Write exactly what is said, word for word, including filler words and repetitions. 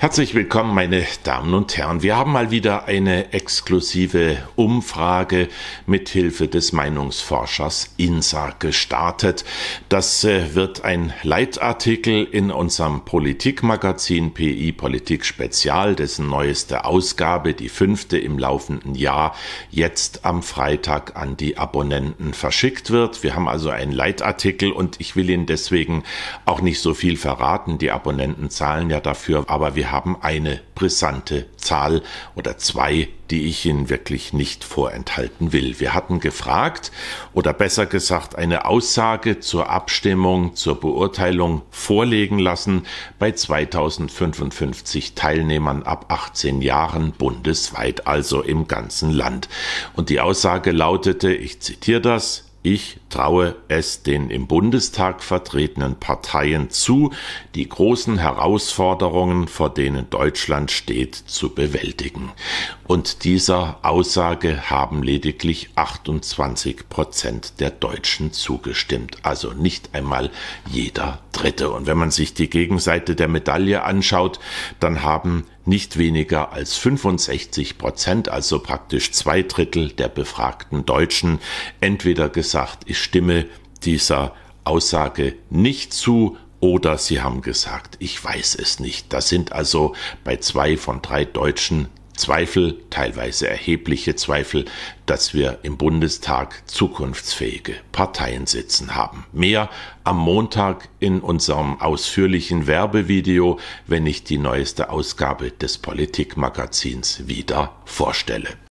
Herzlich willkommen, meine Damen und Herren. Wir haben mal wieder eine exklusive Umfrage mithilfe des Meinungsforschers INSA gestartet. Das äh, wird ein Leitartikel in unserem Politikmagazin P I Politik Spezial, dessen neueste Ausgabe, die fünfte im laufenden Jahr, jetzt am Freitag an die Abonnenten verschickt wird. Wir haben also einen Leitartikel und ich will Ihnen deswegen auch nicht so viel verraten. Die Abonnenten zahlen ja dafür, aber wir haben eine brisante Zahl oder zwei, die ich Ihnen wirklich nicht vorenthalten will. Wir hatten gefragt oder besser gesagt eine Aussage zur Abstimmung, zur Beurteilung vorlegen lassen bei zweitausendfünfundfünfzig Teilnehmern ab achtzehn Jahren bundesweit, also im ganzen Land. Und die Aussage lautete, ich zitiere das: Ich traue es den im Bundestag vertretenen Parteien zu, die großen Herausforderungen, vor denen Deutschland steht, zu bewältigen. Und dieser Aussage haben lediglich achtundzwanzig Prozent der Deutschen zugestimmt, also nicht einmal jeder Dritte. Und wenn man sich die Gegenseite der Medaille anschaut, dann haben nicht weniger als fünfundsechzig Prozent, also praktisch zwei Drittel der befragten Deutschen, entweder gesagt, ich stimme dieser Aussage nicht zu, oder sie haben gesagt, ich weiß es nicht. Das sind also bei zwei von drei Deutschen Zweifel, teilweise erhebliche Zweifel, dass wir im Bundestag zukunftsfähige Parteien sitzen haben. Mehr am Montag in unserem ausführlichen Werbevideo, wenn ich die neueste Ausgabe des Politikmagazins wieder vorstelle.